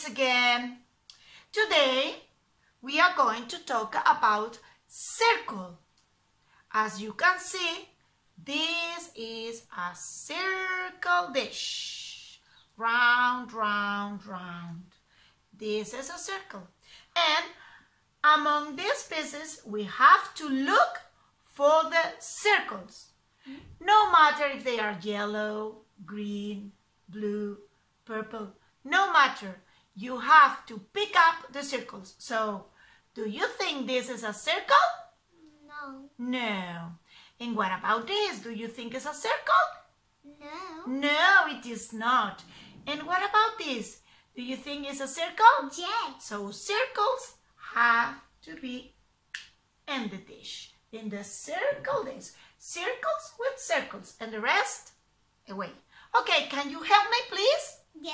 once again. Today we are going to talk about circle. As you can see, this is a circle dish. Round, round, round. This is a circle. And among these pieces, we have to look for the circles. No matter if they are yellow, green, blue, purple, no matter. You have to pick up the circles. So, do you think this is a circle? No. No. And what about this? Do you think it's a circle? No. No, it is not. And what about this? Do you think it's a circle? Yes. So circles have to be in the dish. In the circle dish. Circles with circles. And the rest, away. Okay, can you help me, please? Yes.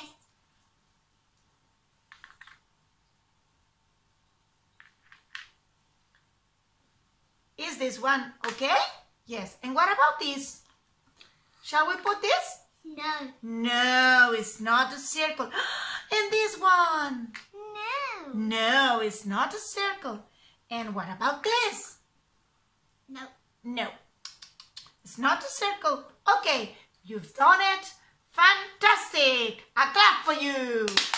Is this one okay? Yes. And what about this? Shall we put this? No. No, it's not a circle. And this one? No. No, it's not a circle. And what about this? No. No, it's not a circle. Okay, you've done it. Fantastic! A clap for you.